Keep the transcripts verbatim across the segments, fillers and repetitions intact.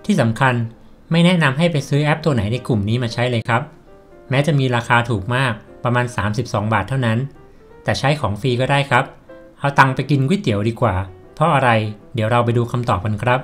ที่สำคัญไม่แนะนำให้ไปซื้อแอปตัวไหนในกลุ่มนี้มาใช้เลยครับแม้จะมีราคาถูกมากประมาณสามสิบสองบาทเท่านั้นแต่ใช้ของฟรีก็ได้ครับเอาตังค์ไปกินก๋วยเตี๋ยวดีกว่าเพราะอะไรเดี๋ยวเราไปดูคำตอบกันครับ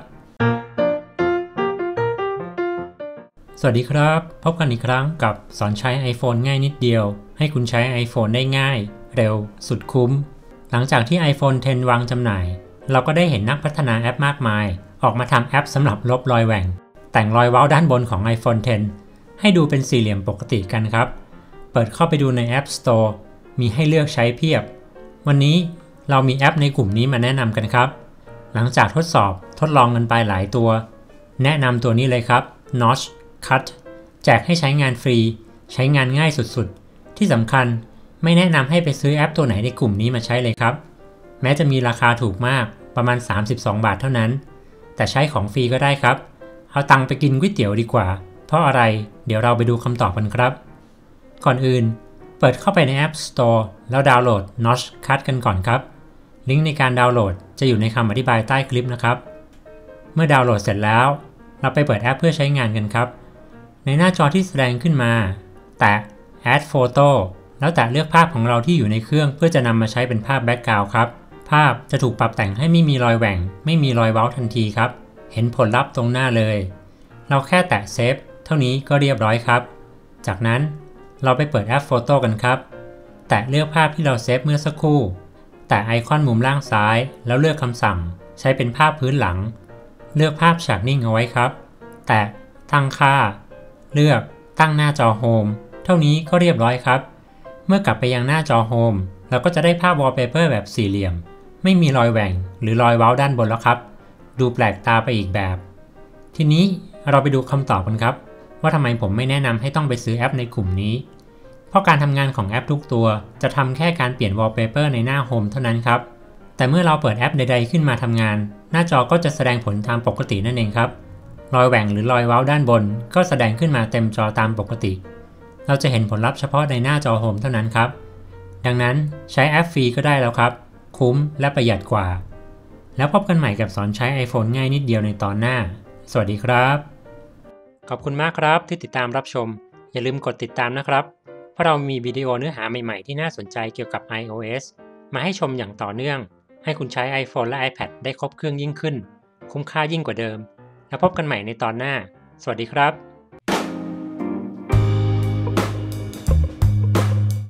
สวัสดีครับพบกันอีกครั้งกับสอนใช้ iPhone ง่ายนิดเดียวให้คุณใช้ iPhone ได้ง่ายเร็วสุดคุ้มหลังจากที่ iPhone เท็น วางจำหน่ายเราก็ได้เห็นนักพัฒนาแอปมากมายออกมาทำแอปสำหรับลบรอยแหว่งแต่งรอยเว้าด้านบนของ iPhone เท็น ให้ดูเป็นสี่เหลี่ยมปกติกันครับเปิดเข้าไปดูใน App Store มีให้เลือกใช้เพียบวันนี้เรามีแอปในกลุ่มนี้มาแนะนำกันครับหลังจากทดสอบทดลองกันไปหลายตัวแนะนำตัวนี้เลยครับ Notch Cut แจกให้ใช้งานฟรีใช้งานง่ายสุดๆที่สำคัญไม่แนะนำให้ไปซื้อแอปตัวไหนในกลุ่มนี้มาใช้เลยครับแม้จะมีราคาถูกมากประมาณสามสิบสองบาทเท่านั้นแต่ใช้ของฟรีก็ได้ครับเอาตังค์ไปกินก๋วยเตี๋ยวดีกว่าเพราะอะไรเดี๋ยวเราไปดูคำตอบกันครับก่อนอื่นเปิดเข้าไปใน App Store แล้วดาวน์โหลด Notch Cut กันก่อนครับลิงก์ในการดาวน์โหลดจะอยู่ในคำอธิบายใต้คลิปนะครับเมื่อดาวน์โหลดเสร็จแล้วเราไปเปิดแอปเพื่อใช้งานกันครับในหน้าจอที่แสดงขึ้นมาแตะ Add Photo แล้วแตะเลือกภาพของเราที่อยู่ในเครื่องเพื่อจะนำมาใช้เป็นภาพแบ็กกราวด์ครับภาพจะถูกปรับแต่งให้ไม่มีรอยแหว่งไม่มีรอยเว้าทันทีครับเห็นผลลัพธ์ตรงหน้าเลยเราแค่แตะเซฟเท่านี้ก็เรียบร้อยครับจากนั้นเราไปเปิดแอปโฟโต้กันครับแตะเลือกภาพที่เราเซฟเมื่อสักครู่แตะไอคอนมุมล่างซ้ายแล้วเลือกคำสั่งใช้เป็นภาพพื้นหลังเลือกภาพฉากนิ่งเอาไว้ครับแตะตั้งค่าเลือกตั้งหน้าจอโฮมเท่านี้ก็เรียบร้อยครับเมื่อกลับไปยังหน้าจอโฮมเราก็จะได้ภาพวอลเปเปอร์แบบสี่เหลี่ยมไม่มีรอยแหว่งหรือรอยเว้าด้านบนแล้วครับดูแปลกตาไปอีกแบบทีนี้เราไปดูคำตอบกันครับว่าทำไมผมไม่แนะนำให้ต้องไปซื้อแอปในกลุ่มนี้เพราะการทำงานของแอปทุกตัวจะทำแค่การเปลี่ยนวอลเปเปอร์ในหน้าโฮมเท่านั้นครับแต่เมื่อเราเปิดแอปใดๆขึ้นมาทำงานหน้าจอก็จะแสดงผลตามปกตินั่นเองครับรอยแหว่งหรือรอยเว้าด้านบนก็แสดงขึ้นมาเต็มจอตามปกติเราจะเห็นผลลัพธ์เฉพาะในหน้าจอโฮมเท่านั้นครับดังนั้นใช้แอปฟรีก็ได้แล้วครับคุ้มและประหยัดกว่าแล้วพบกันใหม่กับสอนใช้ iPhone ง่ายนิดเดียวในตอนหน้าสวัสดีครับขอบคุณมากครับที่ติดตามรับชมอย่าลืมกดติดตามนะครับเพราะเรามีวิดีโอเนื้อหาใหม่ๆที่น่าสนใจเกี่ยวกับ iOS มาให้ชมอย่างต่อเนื่องให้คุณใช้ iPhone และ iPad ได้ครบเครื่องยิ่งขึ้นคุ้มค่ายิ่งกว่าเดิมแล้วพบกันใหม่ในตอนหน้าสวัสดีครับ